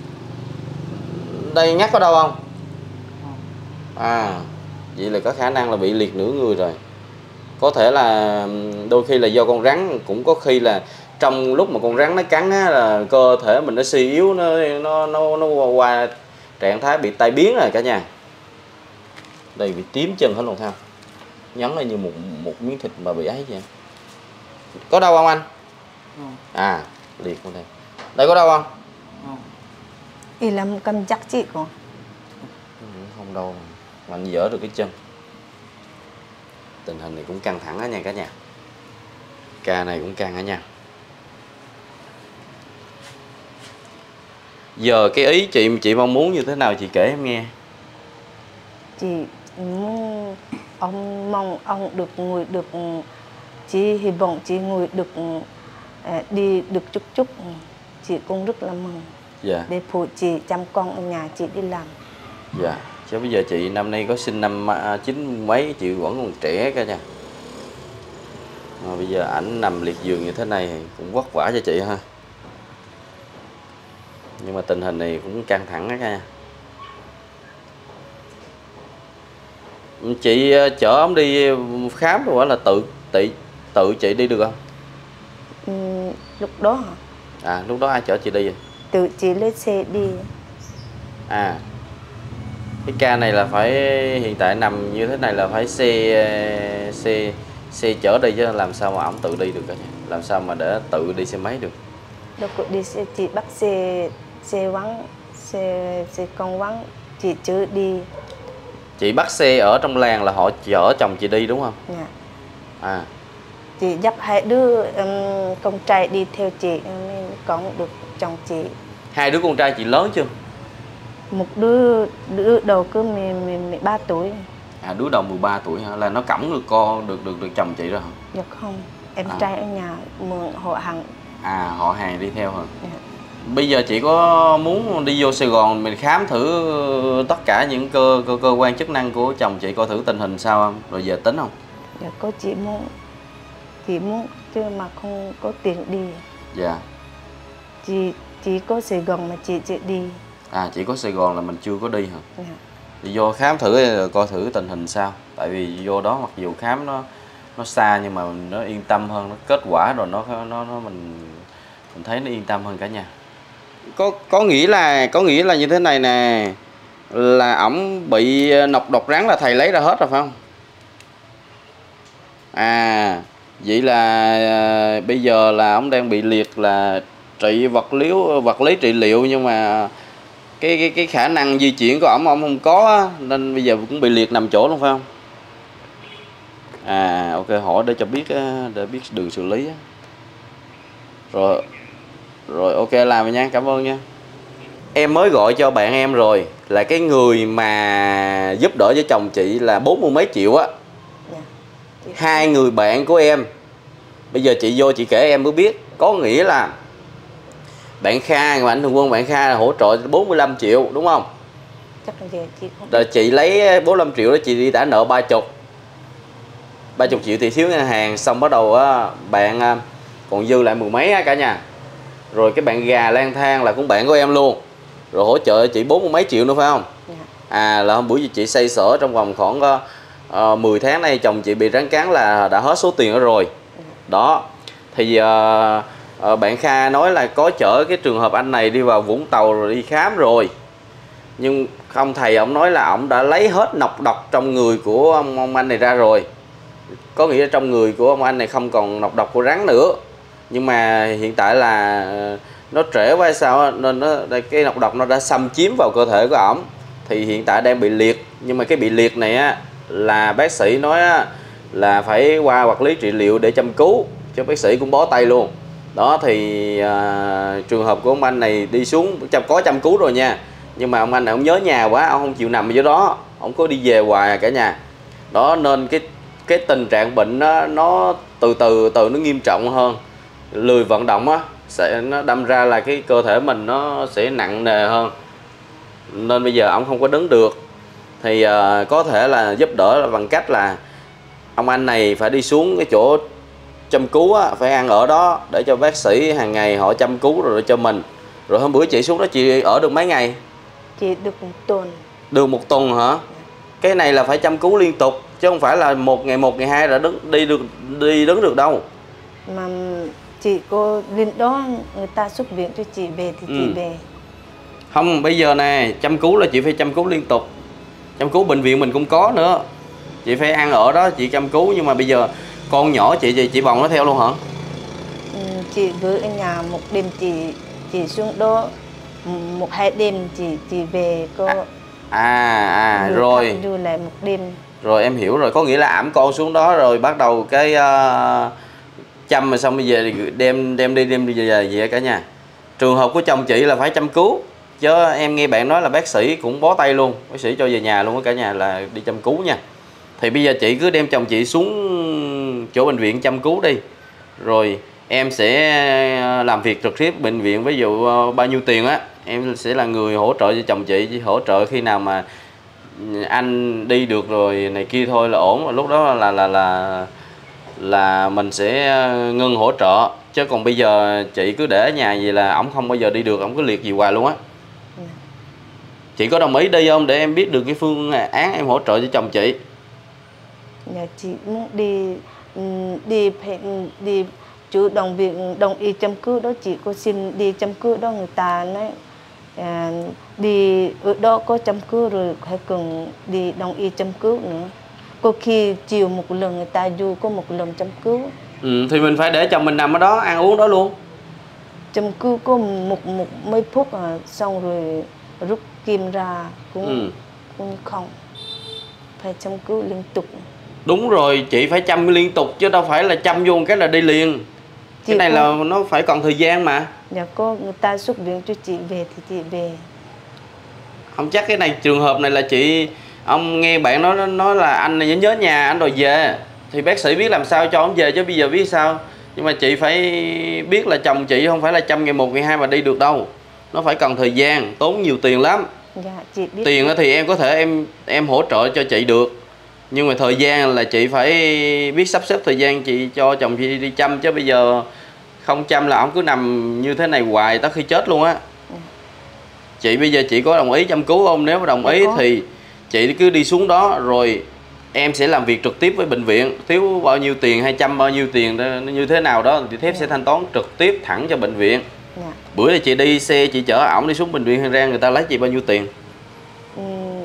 Đây nhắc có đau không? Không. À, vậy là có khả năng là bị liệt nửa người rồi. Có thể là đôi khi là do con rắn, cũng có khi là trong lúc mà con rắn nó cắn á, là cơ thể mình nó suy yếu, nó nó nó nó qua trạng thái bị tai biến rồi cả nhà. Đây bị tím chân hết luôn thấy không? nhấn lên như một một miếng thịt mà bị ấy vậy. Có đau không anh? Không. À, liệt luôn đây. Đây có đau không? Không. Ý là cầm chắc chị con. Không đâu, mà anh dỡ được cái chân. Tình hình này cũng căng thẳng á nha cả nhà. Ca này cũng căng á nha. Giờ cái ý chị chị mong muốn như thế nào chị kể em nghe. Chị muốn ông mong ông được ngồi được, chị hy vọng chị ngồi được đi được chút chút, chị cũng rất là mừng. Dạ. Để phụ chị chăm con ở nhà, chị đi làm. Dạ. Chứ bây giờ chị năm nay có sinh năm chín mấy, chị vẫn còn trẻ cả nha. Mà bây giờ ảnh nằm liệt giường như thế này cũng vất vả cho chị ha. Nhưng mà tình hình này cũng căng thẳng đó nha. Chị chở ông đi khám rồi là tự tự tự chị đi được không? Ừ, lúc đó hả? À, lúc đó ai chở chị đi vậy? Tự chị lấy xe đi. À, cái ca này là phải hiện tại nằm như thế này là phải xe xe xe chở đi chứ làm sao mà ổng tự đi được cả nhà. Làm sao mà để tự đi xe máy được? Đâu có đi xe, chị bắt xe xe vắng, xe xe con vắng, chị chở đi. Chị bắt xe ở trong làng là họ chở chồng chị đi đúng không? Dạ. À. Chị dắt hai đứa um, con trai đi theo chị nên con được chồng chị. Hai đứa con trai chị lớn chưa? Một đứa đứa đầu cứ mười ba tuổi. À, đứa đầu mười ba tuổi hả? Là nó cõng được con được được được chồng chị rồi hả? Dạ không, em à. trai ở nhà mượn họ hàng. À, họ hàng đi theo hả? Dạ. Bây giờ chị có muốn đi vô Sài Gòn mình khám thử tất cả những cơ cơ cơ quan chức năng của chồng chị coi thử tình hình sao không? Rồi giờ tính không? Dạ có, chị muốn chị muốn chứ mà không có tiền đi. Dạ. Chị chỉ có Sài Gòn mà chị chị đi. À, chỉ có Sài Gòn là mình chưa có đi hả? Dạ. Thì vô khám thử rồi coi thử tình hình sao. Tại vì vô đó mặc dù khám nó nó xa nhưng mà nó yên tâm hơn, nó kết quả rồi nó nó nó mình mình thấy nó yên tâm hơn cả nhà. Có có nghĩa là có nghĩa là như thế này nè, là ổng bị nọc độc rắn là thầy lấy ra hết rồi phải không? À, vậy là à, bây giờ là ổng đang bị liệt là trị vật lý vật lý trị liệu nhưng mà cái cái cái khả năng di chuyển của ổng ông không có nên bây giờ cũng bị liệt nằm chỗ luôn phải không? À, ok, hỏi để cho biết để biết đường xử lý. Rồi. Rồi ok, làm rồi nha, cảm ơn nha. Em mới gọi cho bạn em rồi, là cái người mà giúp đỡ cho chồng chị là bốn mươi mấy triệu á. Dạ. Hai người bạn của em. Bây giờ chị vô chị kể em mới biết. Có nghĩa là bạn Kha, người anh thường quân bạn Kha là hỗ trợ bốn mươi lăm triệu đúng không? Chắc là về chị không. Rồi chị lấy bốn mươi lăm triệu đó chị đi đã nợ ba mươi. ba mươi triệu thì thiếu ngân hàng, xong bắt đầu á bạn còn dư lại mười mấy á cả nhà. Rồi cái bạn gà lang thang là cũng bạn của em luôn. Rồi hỗ trợ chị bốn mươi mấy triệu nữa phải không? Dạ. À, là hôm bữa chị xoay sở trong vòng khoảng uh, mười tháng nay chồng chị bị rắn cắn là đã hết số tiền đó rồi. Dạ. Đó. Thì uh, uh, bạn Kha nói là có chở cái trường hợp anh này đi vào Vũng Tàu rồi đi khám rồi. Nhưng không, thầy ông nói là ông đã lấy hết nọc độc trong người của ông, ông anh này ra rồi. Có nghĩa là trong người của ông anh này không còn nọc độc của rắn nữa. Nhưng mà hiện tại là nó trễ quá sao nên nó cái nọc độc nó đã xâm chiếm vào cơ thể của ổng. Thì hiện tại đang bị liệt. Nhưng mà cái bị liệt này á là bác sĩ nói á, là phải qua vật lý trị liệu để chăm cứu. Chứ bác sĩ cũng bó tay luôn. Đó thì à, trường hợp của ông anh này đi xuống có chăm cứu rồi nha. Nhưng mà ông anh này ông nhớ nhà quá, ông không chịu nằm ở dưới đó, ông có đi về hoài cả nhà. Đó nên cái cái tình trạng bệnh nó nó từ từ từ nó nghiêm trọng hơn. Lười vận động á sẽ nó đâm ra là cái cơ thể mình nó sẽ nặng nề hơn. Nên bây giờ ông không có đứng được. Thì uh, có thể là giúp đỡ bằng cách là ông anh này phải đi xuống cái chỗ chăm cứu á, phải ăn ở đó để cho bác sĩ hàng ngày họ chăm cứu rồi cho mình. Rồi hôm bữa chị xuống đó chị ở được mấy ngày? Chị được một tuần. Được một tuần hả? Cái này là phải chăm cứu liên tục chứ không phải là một ngày một ngày hai là đứng đi được đi đứng được đâu. Mà chị cô lên đó người ta xuất viện cho chị về thì ừ. chị về. Không, bây giờ nè, chăm cứu là chị phải chăm cứu liên tục. Chăm cứu bệnh viện mình cũng có nữa. chị phải ăn ở đó chị chăm cứu. Nhưng mà bây giờ con nhỏ chị chị, chị bồng nó theo luôn hả? Ừ, chị gửi ở nhà một đêm, chị chị xuống đó một hai đêm chị chị về có à à rồi đưa lại một đêm. Rồi em hiểu rồi, có nghĩa là ẵm con xuống đó rồi bắt đầu cái uh, chăm mà xong bây giờ đem đem đi đem đi về vậy cả nhà. Trường hợp của chồng chị là phải chăm cứu, chứ em nghe bạn nói là bác sĩ cũng bó tay luôn, bác sĩ cho về nhà luôn á cả nhà, là đi chăm cứu nha. Thì bây giờ chị cứ đem chồng chị xuống chỗ bệnh viện chăm cứu đi, rồi em sẽ làm việc trực tiếp bệnh viện. Ví dụ bao nhiêu tiền á em sẽ là người hỗ trợ cho chồng chị, chỉ hỗ trợ khi nào mà anh đi được rồi này kia thôi là ổn. Lúc đó là là là là mình sẽ ngưng hỗ trợ. Chứ còn bây giờ chị cứ để ở nhà vậy là ổng không bao giờ đi được, ổng cứ liệt gì hoài luôn á. Chị có đồng ý đi không để em biết được cái phương án em hỗ trợ cho chồng chị? Nhà chị muốn đi đi phải đi chủ đồng việc đồng ý chăm cứu đó, chị có xin đi chăm cứu đó, người ta nói à, đi ở đó có chăm cứu rồi phải cần đi đồng ý chăm cứu nữa. Có khi chiều một lần người ta vô có một lần chăm cứu. Ừ, thì mình phải để chồng mình nằm ở đó ăn uống đó luôn. Chăm cứu có một một mấy phút à, xong rồi rút kim ra cũng ừ. cũng không, phải chăm cứu liên tục. Đúng rồi, chị phải chăm liên tục chứ đâu phải là chăm vô một cái là đi liền. Chị cái này có... là nó phải còn thời gian mà. Dạ, có người ta xuất viện cho chị về thì chị về. Không chắc cái này trường hợp này là chị, ông nghe bạn nói nói là anh này nhớ nhà anh đòi về thì bác sĩ biết làm sao cho ông về chứ bây giờ biết sao. Nhưng mà chị phải biết là chồng chị không phải là chăm ngày một ngày hai mà đi được đâu, nó phải cần thời gian, tốn nhiều tiền lắm. Dạ, chị biết. Tiền thì em có thể em em hỗ trợ cho chị được, nhưng mà thời gian là chị phải biết sắp xếp thời gian chị cho chồng chị đi chăm, chứ bây giờ không chăm là ông cứ nằm như thế này hoài tới khi chết luôn á. Ừ. Chị bây giờ chị có đồng ý chăm cứu không? Nếu mà đồng ý thì chị cứ đi xuống đó rồi em sẽ làm việc trực tiếp với bệnh viện, thiếu bao nhiêu tiền hay chăm bao nhiêu tiền đó, như thế nào đó thì thép sẽ thanh toán trực tiếp thẳng cho bệnh viện. Dạ. Bữa thì chị đi xe chị chở ổng đi xuống bệnh viện Hàng Rang, người ta lấy chị bao nhiêu tiền? Ừ,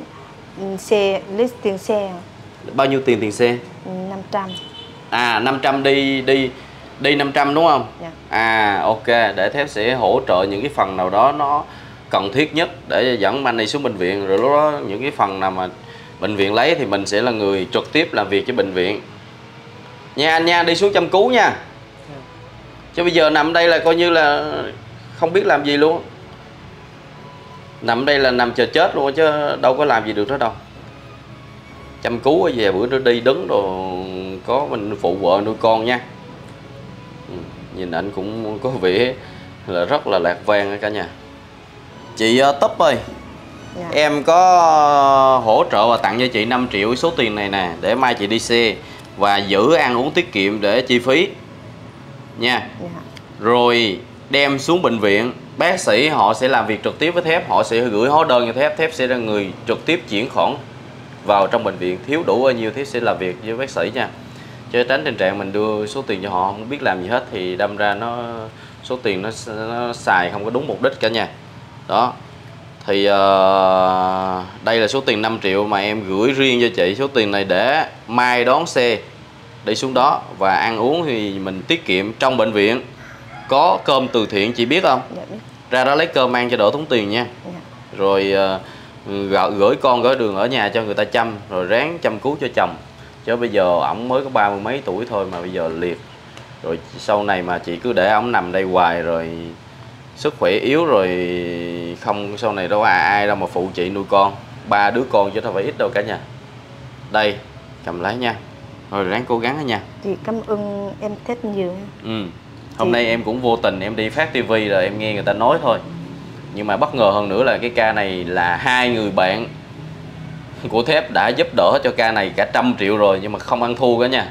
xe lấy tiền xe. Bao nhiêu tiền tiền xe? năm trăm. À, năm trăm đi đi đi năm trăm đúng không? Dạ. À ok, để thép sẽ hỗ trợ những cái phần nào đó nó cần thiết nhất để dẫn anh đi xuống bệnh viện, rồi lúc đó những cái phần nào mà bệnh viện lấy thì mình sẽ là người trực tiếp làm việc với bệnh viện. Nha anh nha, đi xuống chăm cứu nha. Chứ bây giờ nằm đây là coi như là không biết làm gì luôn. Nằm đây là nằm chờ chết luôn chứ đâu có làm gì được nữa đâu. Chăm cứu về bữa nó đi đứng đồ có mình phụ vợ nuôi con nha. Ừ, nhìn anh cũng có vẻ là rất là lạc quan cả nhà. Chị uh, Túp ơi, dạ. Em có hỗ trợ và tặng cho chị năm triệu số tiền này nè, để mai chị đi xe và giữ ăn uống tiết kiệm để chi phí nha. Dạ. Rồi đem xuống bệnh viện, bác sĩ họ sẽ làm việc trực tiếp với thép, họ sẽ gửi hóa đơn cho thép, thép sẽ là người trực tiếp chuyển khoản vào trong bệnh viện, thiếu đủ bao nhiêu thép sẽ làm việc với bác sĩ nha. Chứ tránh tình trạng mình đưa số tiền cho họ không biết làm gì hết thì đâm ra nó số tiền nó, nó xài không có đúng mục đích cả nhà. Đó. Thì uh, đây là số tiền năm triệu mà em gửi riêng cho chị. Số tiền này để mai đón xe đi xuống đó, và ăn uống thì mình tiết kiệm. Trong bệnh viện có cơm từ thiện chị biết không? Dạ biết. Ra đó lấy cơm ăn cho đỡ tốn tiền nha. Dạ. Rồi uh, gửi con gửi đường ở nhà cho người ta chăm, rồi ráng chăm cứu cho chồng. Chứ bây giờ ổng mới có ba mươi mấy tuổi thôi mà bây giờ liệt. Rồi sau này mà chị cứ để ổng nằm đây hoài rồi sức khỏe yếu rồi không, sau này đâu ai, ai đâu mà phụ chị nuôi con. Ba đứa con chứ đâu phải ít đâu cả nhà. Đây, cầm lấy nha. Rồi ráng cố gắng nha. Chị cảm ơn em thích nhiều. Ừ. Hôm chị... nay em cũng vô tình em đi phát tivi rồi em nghe người ta nói thôi. Nhưng mà bất ngờ hơn nữa là cái ca này là hai người bạn của thép đã giúp đỡ cho ca này cả trăm triệu rồi, nhưng mà không ăn thua cả nha.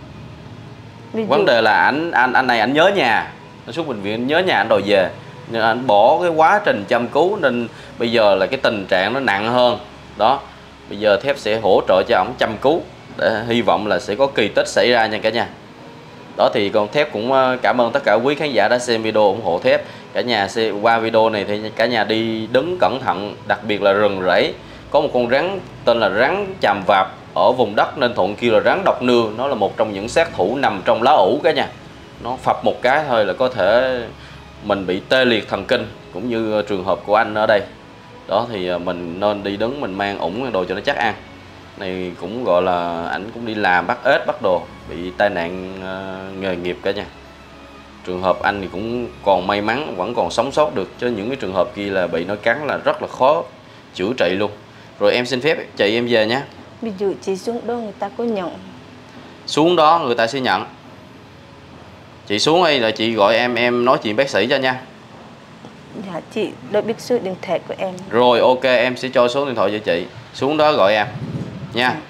Vấn đề là anh anh anh này anh nhớ nhà, anh xuống bệnh viện anh nhớ nhà anh đòi về, nên anh bỏ cái quá trình chăm cứu, nên bây giờ là cái tình trạng nó nặng hơn. Đó, bây giờ thép sẽ hỗ trợ cho ổng chăm cứu để hy vọng là sẽ có kỳ tích xảy ra nha cả nhà. Đó thì con thép cũng cảm ơn tất cả quý khán giả đã xem video ủng hộ thép. Cả nhà xem qua video này thì cả nhà đi đứng cẩn thận, đặc biệt là rừng rẫy. Có một con rắn tên là rắn chàm vạp ở vùng đất Ninh Thuận kêu là rắn độc nưa. Nó là một trong những sát thủ nằm trong lá ủ cả nhà. Nó phập một cái thôi là có thể mình bị tê liệt thần kinh, cũng như trường hợp của anh ở đây. Đó thì mình nên đi đứng mình mang ủng đồ cho nó chắc ăn. Này cũng gọi là ảnh cũng đi làm bắt ếch bắt đồ, bị tai nạn uh, nghề nghiệp cả nha. Trường hợp anh thì cũng còn may mắn vẫn còn sống sót được, chứ những cái trường hợp kia là bị nó cắn là rất là khó chữa trị luôn. Rồi em xin phép chị em về nhé. Ví dụ chị xuống đó người ta có nhận. Xuống đó người ta sẽ nhận. Chị xuống hay là chị gọi em em nói chuyện bác sĩ cho nha. Dạ chị đã biết số điện thoại của em. Rồi ok, em sẽ cho số điện thoại cho chị. Xuống đó gọi em nha.